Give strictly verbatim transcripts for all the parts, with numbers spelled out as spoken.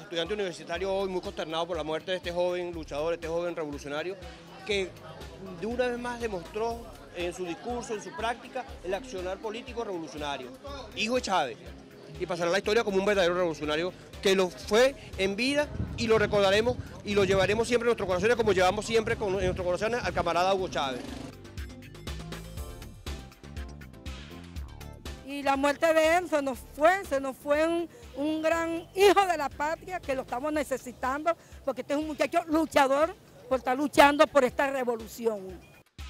estudiantes universitarios hoy muy consternados por la muerte de este joven luchador, este joven revolucionario, que de una vez más demostró en su discurso, en su práctica, el accionar político revolucionario. Hijo de Chávez, y pasará a la historia como un verdadero revolucionario que lo fue en vida y lo recordaremos y lo llevaremos siempre en nuestros corazones como llevamos siempre con, en nuestros corazones al camarada Hugo Chávez. Y la muerte de él se nos fue, se nos fue un, un gran hijo de la patria que lo estamos necesitando porque este es un muchacho luchador por estar luchando por esta revolución.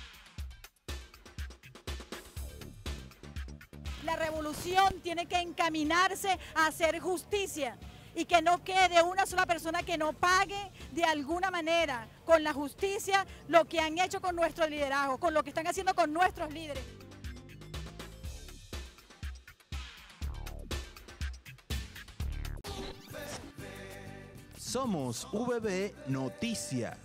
La revolución tiene que encaminarse a hacer justicia y que no quede una sola persona que no pague de alguna manera con la justicia lo que han hecho con nuestro liderazgo, con lo que están haciendo con nuestros líderes. Somos V B Noticias.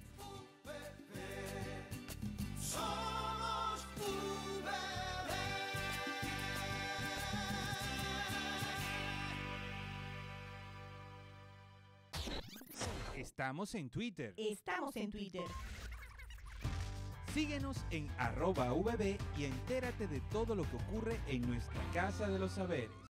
Estamos en Twitter. Estamos en Twitter. Síguenos en arroba V B y entérate de todo lo que ocurre en nuestra Casa de los Saberes.